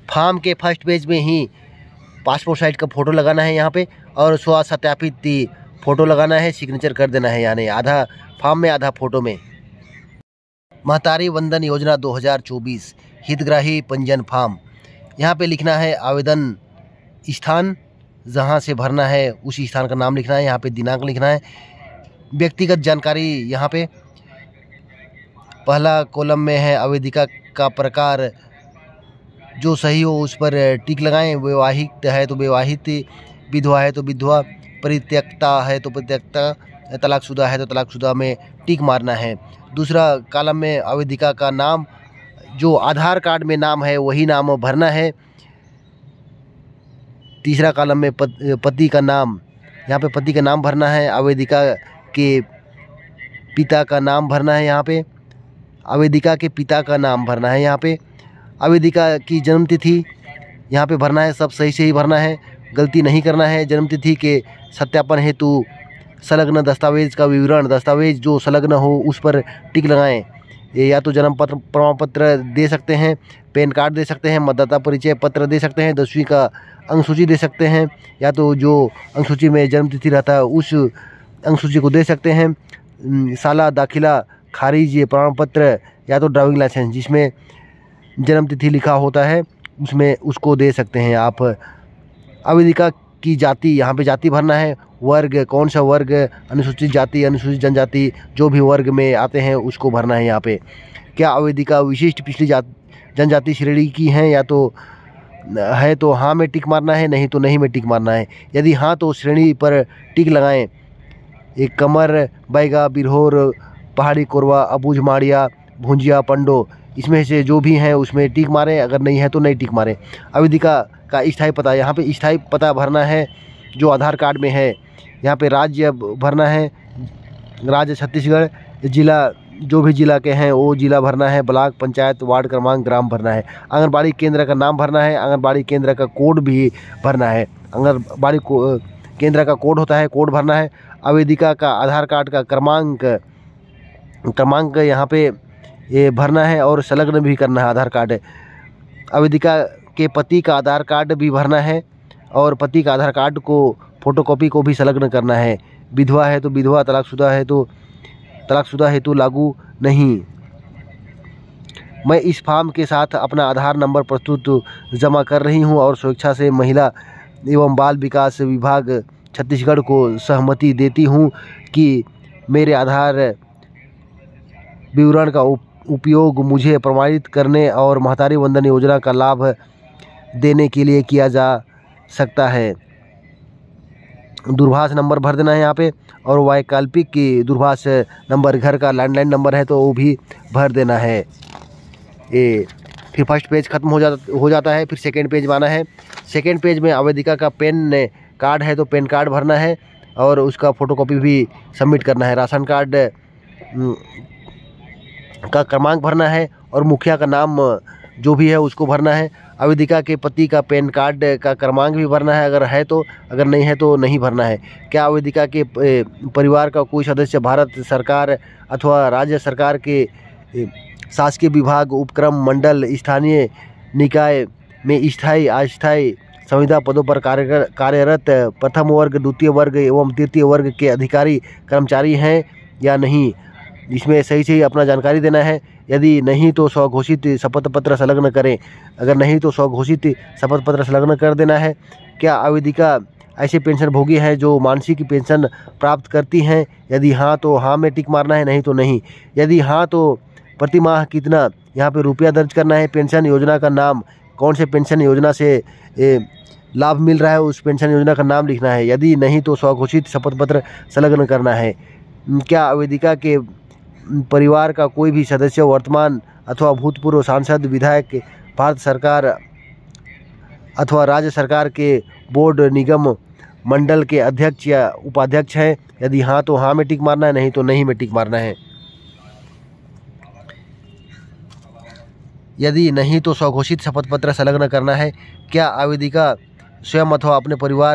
Form के first page में ही पासपोर्ट साइज का फ़ोटो लगाना है यहाँ पे, और स्व सत्यापित फ़ोटो लगाना है, सिग्नेचर कर देना है, यानी आधा फॉर्म में आधा फ़ोटो में। महतारी वंदन योजना 2024 हितग्राही पंजीयन फॉर्म, यहाँ पे लिखना है आवेदन स्थान, जहाँ से भरना है उसी स्थान का नाम लिखना है, यहाँ पे दिनांक लिखना है। व्यक्तिगत जानकारी यहाँ पे पहला कॉलम में है आवेदिका का प्रकार, जो सही हो उस पर टिक लगाएं। विवाहित है तो विवाहित, विधवा है तो विधवा, परित्यक्ता है तो परित्यक्ता, तलाकशुदा है तो तलाकशुदा में टिक मारना है। दूसरा कॉलम में आवेदिका का नाम, जो आधार कार्ड में नाम है वही नाम भरना है। तीसरा कॉलम में पति का नाम, यहाँ पे पति का नाम भरना है। आवेदिका के पिता का नाम भरना है, यहाँ पे आवेदिका के पिता का नाम भरना है। यहाँ पे आवेदिका की जन्म तिथि यहाँ पे भरना है, सब सही से ही भरना है, गलती नहीं करना है। जन्म तिथि के सत्यापन हेतु संलग्न दस्तावेज का विवरण, दस्तावेज जो संलग्न हो उस पर टिक लगाएं। ये या तो जन्म पत्र प्रमाण पत्र दे सकते हैं, पैन कार्ड दे सकते हैं, मतदाता परिचय पत्र दे सकते हैं, 10वीं का अंकसूची दे सकते हैं, या तो जो अंकसूची में जन्म तिथि रहता है उस अंकसूची को दे सकते हैं। साला दाखिला खारिज प्रमाण पत्र, या तो ड्राइविंग लाइसेंस जिसमें जन्म तिथि लिखा होता है उसमें उसको दे सकते हैं आप। आवेदिका की जाति, यहाँ पे जाति भरना है। वर्ग, कौन सा वर्ग, अनुसूचित जाति, अनुसूचित जनजाति, जो भी वर्ग में आते हैं उसको भरना है यहाँ पे। क्या आवेदिका विशिष्ट पिछली जनजाति श्रेणी की हैं, या तो है तो हाँ में टिक मारना है, नहीं तो नहीं में टिक मारना है। यदि हाँ तो श्रेणी पर टिक लगाएं। एक कमर, बैगा, बिरहोर, पहाड़ी कोरवा, अबूझ माड़िया, भुंजिया, पंडो, इसमें से जो भी हैं उसमें टिक मारें, अगर नहीं है तो नहीं टिक मारें। आवेदिका का स्थायी पता, यहाँ पे स्थायी पता भरना है जो आधार कार्ड में है। यहाँ पे राज्य भरना है, राज्य छत्तीसगढ़, जिला जो भी जिला के हैं वो जिला भरना है, ब्लॉक, पंचायत, वार्ड क्रमांक, ग्राम भरना है। आंगनबाड़ी केंद्र का नाम भरना है, आंगनबाड़ी केंद्र का कोड भी भरना है, आंगनबाड़ी केंद्र का कोड होता है, कोड भरना है। आवेदिका का आधार कार्ड का क्रमांक यहाँ पे ये भरना है और संलग्न भी करना है आधार कार्ड। आवेदिका के पति का आधार कार्ड भी भरना है और पति का आधार कार्ड को फोटोकॉपी को भी संलग्न करना है। विधवा है तो विधवा, तलाकशुदा है तो तलाकशुदा हेतु लागू नहीं। मैं इस फॉर्म के साथ अपना आधार नंबर प्रस्तुत जमा कर रही हूं और स्वेच्छा से महिला एवं बाल विकास विभाग छत्तीसगढ़ को सहमति देती हूं कि मेरे आधार विवरण का उपयोग मुझे प्रमाणित करने और महतारी वंदन योजना का लाभ देने के लिए किया जा सकता है। दूरभाष नंबर भर देना है यहाँ पे, और वैकल्पिक की दूरभाष नंबर, घर का लैंडलाइन नंबर है तो वो भी भर देना है। ये फिर फर्स्ट पेज खत्म हो जाता है, फिर सेकंड पेज में आना है। सेकंड पेज में आवेदिका का पैन कार्ड है तो पैन कार्ड भरना है और उसका फ़ोटोकॉपी भी सबमिट करना है। राशन कार्ड का क्रमांक भरना है और मुखिया का नाम जो भी है उसको भरना है। आवेदिका के पति का पैन कार्ड का क्रमांक भी भरना है अगर है तो, अगर नहीं है तो नहीं भरना है। क्या आवेदिका के परिवार का कोई सदस्य भारत सरकार अथवा राज्य सरकार के शासकीय विभाग, उपक्रम, मंडल, स्थानीय निकाय में स्थायी, अस्थायी संविदा पदों पर कार्यरत प्रथम वर्ग, द्वितीय वर्ग एवं तृतीय वर्ग के अधिकारी कर्मचारी हैं या नहीं, इसमें सही से ही अपना जानकारी देना है। यदि नहीं तो स्वघोषित शपथ पत्र संलग्न करें, अगर नहीं तो स्वघोषित शपथ पत्र संलग्न कर देना है। क्या आवेदिका ऐसे पेंशन भोगी हैं जो मासिक पेंशन प्राप्त करती हैं? यदि हाँ तो हाँ में टिक मारना है, नहीं तो नहीं। यदि हाँ तो प्रति माह कितना यहाँ पे रुपया दर्ज करना है। पेंशन योजना का नाम, कौन से पेंशन योजना से लाभ मिल रहा है उस पेंशन योजना का नाम लिखना है। यदि नहीं तो स्वघोषित शपथ पत्र संलग्न करना है। क्या आवेदिका के परिवार का कोई भी सदस्य वर्तमान अथवा भूतपूर्व सांसद, विधायक, भारत सरकार अथवा राज्य सरकार के बोर्ड, निगम, मंडल के अध्यक्ष या उपाध्यक्ष हैं? यदि हाँ तो हाँ में टिक मारना है, नहीं तो नहीं में टिक मारना है। यदि नहीं तो स्वघोषित शपथ पत्र संलग्न करना है। क्या आवेदिका स्वयं अथवा अपने परिवार,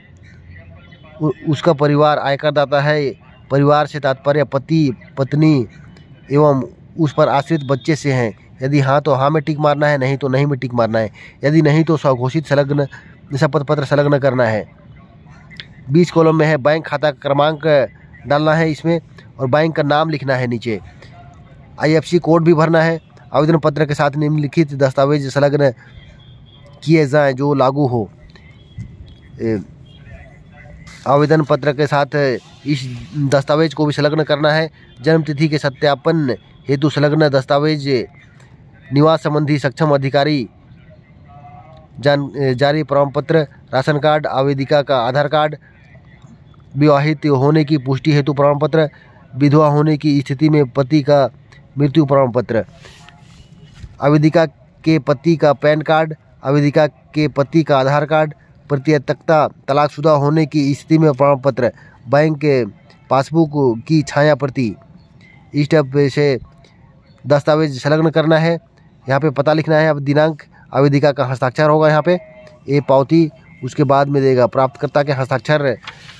उसका परिवार आयकरदाता है? परिवार से तात्पर्य पति, पत्नी एवं उस पर आश्रित बच्चे से हैं। यदि हाँ तो हाँ में टिक मारना है, नहीं तो नहीं में टिक मारना है। यदि नहीं तो स्वघोषित संलग्न शपथ पत्र संलग्न करना है। 20 कॉलम में है बैंक खाता क्रमांक डालना है इसमें, और बैंक का नाम लिखना है नीचे। IFSC कोड भी भरना है। आवेदन पत्र के साथ निम्नलिखित दस्तावेज संलग्न किए जाएं जो लागू हो। आवेदन पत्र के साथ इस दस्तावेज को भी संलग्न करना है। जन्म तिथि के सत्यापन हेतु संलग्न दस्तावेज निवास संबंधी सक्षम अधिकारी जारी प्रमाण पत्र, राशन कार्ड, आवेदिका का आधार कार्ड, विवाहित होने की पुष्टि हेतु प्रमाण पत्र, विधवा होने की स्थिति में पति का मृत्यु प्रमाण पत्र, आवेदिका के पति का पैन कार्ड, आवेदिका के पति का आधार कार्ड, प्रत्येकता तलाकशुदा होने की स्थिति में प्रमाण पत्र, बैंक के पासबुक की छाया प्रति। इस टाइप से दस्तावेज संलग्न करना है। यहाँ पे पता लिखना है। अब दिनांक आवेदिका का हस्ताक्षर होगा यहाँ पे, ये पावती उसके बाद में देगा प्राप्तकर्ता के हस्ताक्षर।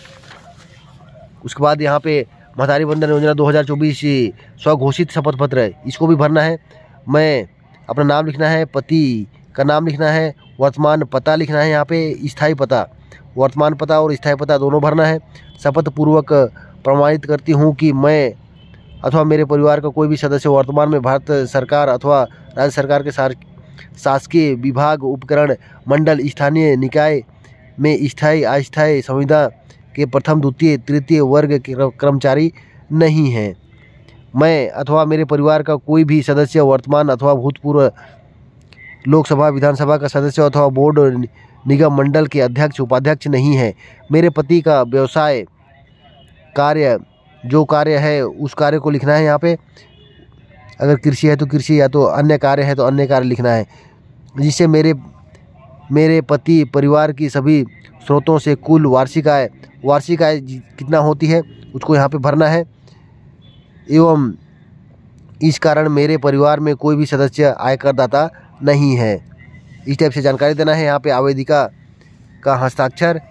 उसके बाद यहाँ पे महतारी वंदन योजना 2024 स्वघोषित शपथ पत्र है, इसको भी भरना है। मैं अपना नाम लिखना है, पति का नाम लिखना है, वर्तमान पता लिखना है। यहाँ पे स्थायी पता, वर्तमान पता और स्थायी पता दोनों भरना है। शपथ पूर्वक प्रमाणित करती हूँ कि मैं अथवा मेरे परिवार का कोई भी सदस्य वर्तमान में भारत सरकार अथवा राज्य सरकार के शासकीय विभाग, उपकरण, मंडल, स्थानीय निकाय में स्थायी अस्थायी संविदा के प्रथम, द्वितीय, तृतीय वर्ग के कर्मचारी नहीं हैं। मैं अथवा मेरे परिवार का कोई भी सदस्य वर्तमान अथवा भूतपूर्व लोकसभा, विधानसभा का सदस्य अथवा बोर्ड, निगम, मंडल के अध्यक्ष, उपाध्यक्ष नहीं है। मेरे पति का व्यवसाय, कार्य, जो कार्य है उस कार्य को लिखना है यहाँ पे। अगर कृषि है तो कृषि, या तो अन्य कार्य है तो अन्य कार्य लिखना है, जिससे मेरे पति परिवार की सभी स्रोतों से कुल वार्षिक आय कितना होती है उसको यहाँ पे भरना है। एवं इस कारण मेरे परिवार में कोई भी सदस्य आयकरदाता नहीं है। इस टाइप से जानकारी देना है। यहाँ पे आवेदिका का हस्ताक्षर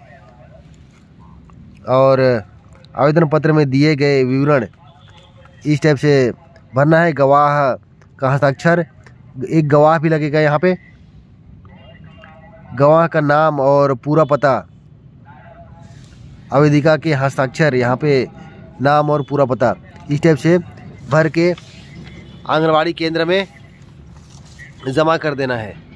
और आवेदन पत्र में दिए गए विवरण इस टाइप से भरना है। गवाह का हस्ताक्षर, एक गवाह भी लगेगा यहाँ पे, गवाह का नाम और पूरा पता, आवेदिका के हस्ताक्षर, यहाँ पे नाम और पूरा पता, इस टाइप से भर के आंगनवाड़ी केंद्र में जमा कर देना है।